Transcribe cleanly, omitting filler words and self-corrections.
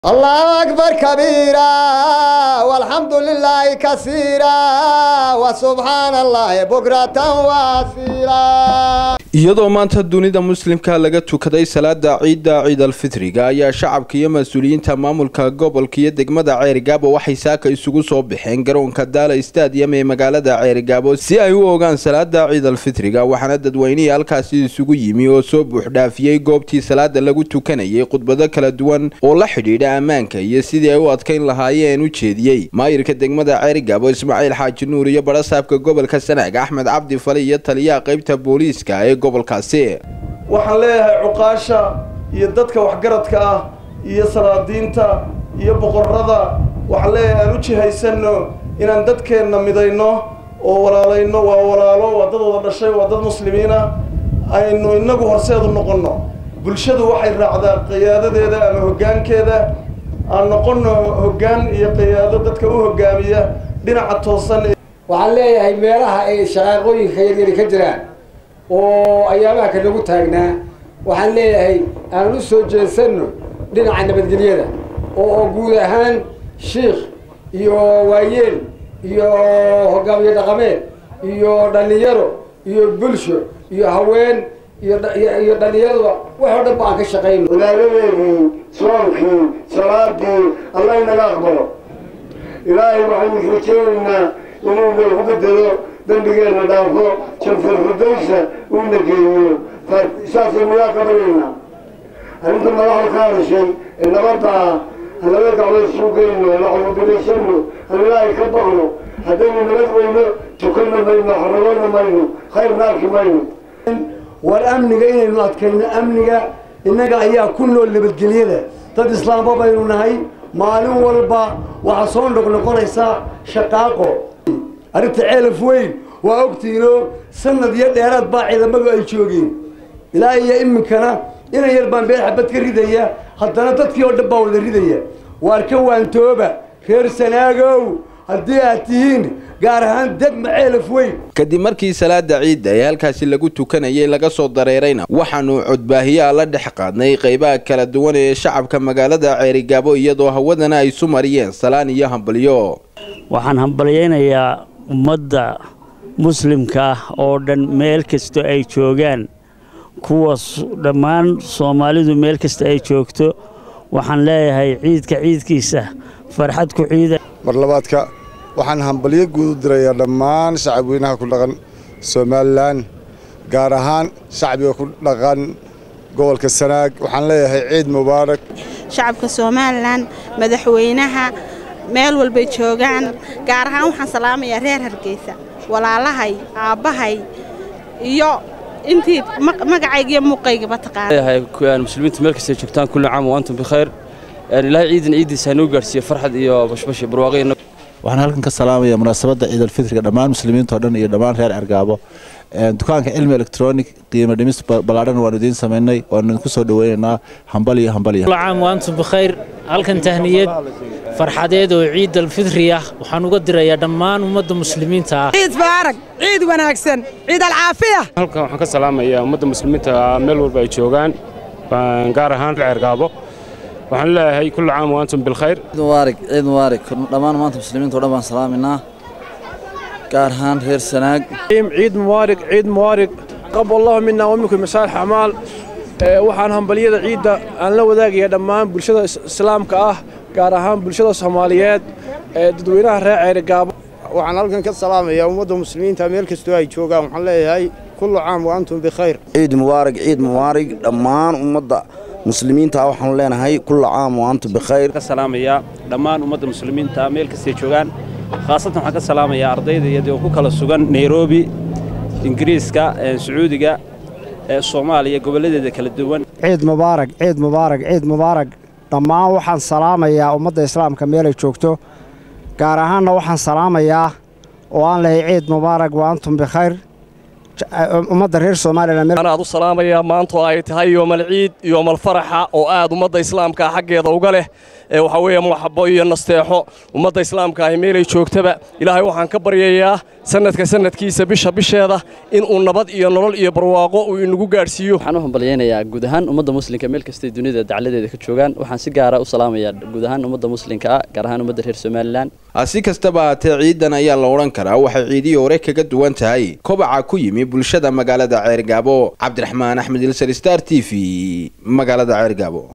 الله أكبر كبيرا والحمد لله كثيرا وسبحان الله بكرة وأصيلا iyadoo maanta dunida muslimka laga tukaday salaada ciid al-fitriga ayaa shacabka iyo mas'uuliyiinta maamulka gobolka iyo degmada Ceerigaabo waxay saaka isugu soo bixeen garoonka Daala Stadium ee magaalada Ceerigaabo si ay u ogaan salaada ciid al-fitriga waxaana dadweynaha halkaas isugu yimi oo soo buux dhaafiyay goobtii salaada lagu tukanayay khudbado kala duwan oo la xidhiidha ammaanka iyo sidii ay u adkeyn lahaayeen u jeediyay maayirka degmada Ceerigaabo Ismaaciil Xaaji Nuur iyo barasaabka gobolka Sanaag Axmed Cabdi Fali iyo taliyaha qaybta booliiska ee gobolkaasi waxaan leeyahay cuqaasha iyo dadka waxgaradka ah iyo salaadiinta iyo boqorrada waxaan leeyahay aan u jihaysano inaan dadkeena midayno oo walaalayno waa walaalo waa dad wada dhashay waa dad muslimiin ah aynu inagu horseed u noqono bulshadu waxay raacdaa qiyaadadeeda ama hoggaankeeda aan noqono hoggaan iyo qiyaado dadka u hoggaamiya dhinaca toosan waxaan leeyahay meelaha ay shaqooyinka yaryar ka jiraan oo ayaamaha ka lagu taagnaa waxaan leeyahay aan u soo jeesano dhinaca nabadgelyada oo guud ahaan sheekh iyo waayeel iyo hogaamiye dhaqameed iyo dhalinyaro iyo bulsho iyo haween iyo dhalinyarada wax oo dhan baan ka shaqeyno walaaladeedii soonkii salaadii allah inaga aqbalo ilaahay waxaynu rajaynaynaa inuu nagu bedelo dambigeena dhaafo janfar furdaysa uuna geeyo saasaynu yaa qabanayna arrinta madaxda ka hadashay ee nabadda halaga gacdo suugayno lacabubilaysano halilaahay ka baqno haddaynu nabad weyno tukanna mayno xarabana mayno khayrna arki mayno war amniga inaynu adkayno amniga innaga ayaa ku nool nabadgelyada dad islaamba baynu nahay maalin walba waxaa soo noqnoqonaysa shaqaaqo arrinta ceelaf weyn waa ogtiino sanad iyo dheeraad baa ciidamadu ay joogeen ilaa iyo iminkana inay yar baan beel xabad ka ridaya haddana dadkii oo dhan baa wada ridaya waar ka waantooba reer Sanaagow haddii aad tihiin gaar ahaan degma ceelaf weyn kadib markii salaada ciid ay halkaasi lagu tukanayay laga soo dareerayna waxaanu codbaahiyaha la dhex qaadnay qaybaha kala duwan ee shacabka magaalada Ceerigaabo iyadoo hawadana ay sumariyeen salaan iyo hambalyo waxaan hambalyaynayaa ummadda muslimka oo dhan meel kasta ay joogaan kuwaas dhammaan Soomaalidu meel kasta ay joogto waxaan leeyahay ciidkiisa farxad ku ciida mar labaadka waxaan hambalyo guud u dirayaa dhammaan shacabweynaha ku dhaqan Soomaaliland gaar ahaan shacbiga ku dhaqan gobolka Sanaag waxaan leeyahay ciid mubaarak shacabka Soomaaliland madaxweynaha meel walba joogaan gaar ahaan waxaan salaamayaa reer Hargeysa walaalahay aabahay iyo intii magacayga iyo muuqayga bataqaan kuwaan muslimiinta meel kasta joogtaan kullu caam wa antum bi khayr ilaahay ciidina noo gaarsiyo farxad iyo bashbash barwaaqo waxaan halkan ka salaamayaa munaasabada ciid al-fitriga dhammaan muslimiinta oo dhan iyo dhammaan reer Ceerigaabo dukaanka cilmi electronic qiimo dhimis balaaran waan idin sameynay waan ku soo dhaweynaa hambaliyo kullu caam wa antum bi khayr halkan tahniyad farxadeed oo ciid al-fitriga waxaan uga dirayaa dhammaan ummadda muslimiinta ciid baarak ciid wanaagsan ciid al-caafiya halkan waxaan ka salaamayaa ummadda muslimiinta meel walba ay joogaan gaar ahaan Ceerigaabo waxaan leeyahay kullu caam wa antum bil khayr ciid mubaarak dhammaan maanta muslimiinta oo dhan baan salaaminaa gaar ahaan reer Sanaag ciid mubaarak qab Allah minna wa minkum masaalih a'maal waxaan hambaliyada ciida aan la wadaagayaa dhammaan bulshada islaamka ah gaar ahaan bulshada Soomaaliyeed ee dadweynaha reer Ceerigaabo waxaan halkan ka salaamayaa ummadda muslimiinta meel kasta ay joogaan waxaan leeyahay kullu caam wa antum bi khayr ciid mubaarak dhammaan ummadda muslimiinta waxaan leenahay kullu caam wa antum bi khayr ka salaamayaa dhammaan ummadda muslimiinta meel kasta ay joogaan khaasatan waxaan ka salaamayaa ardayda iyadoo ku kala sugan Nairobi Ingiriiska Sacuudiga Soomaaliya goboladeeda kala duwan ciid mubaarak dhammaan waxaan salaamayaa ummadda islaamka meel ay joogto gaar ahaanna waxaan salaamayaa oo aan leeyahay ciid mubaarak wa antum bi khayr ummadda reer Soomaaliland أنا أدو سلامة يا مانتو أي تهاي يوم العيد يوم الفرحة وآد ومدة إسلام كحق يضوجله وحويه محبوية نستيحه ومدة إسلام كهميلي شوك تبع إلهي وحن كبر ياه سنة كسنة كيسة بش هذا إن النبض ينرل يبرواقو وإنه جارسيو حنوهم بلينا يا جودهان ومدة مسلم كمل كستي الدنيا دعلة ذيك الشوغان وحن سجارة وسلامة يا جودهان ومدة مسلم كرهان ومدة هير Somaliland si kastaba ciidan ayaa la oran karaa waxay ciidii hore kaga duwan tahay kobaca ku yimi bulshada magaalada Ceergaabo Cabdiraxmaan Axmed Star TV magaalada Ceergaabo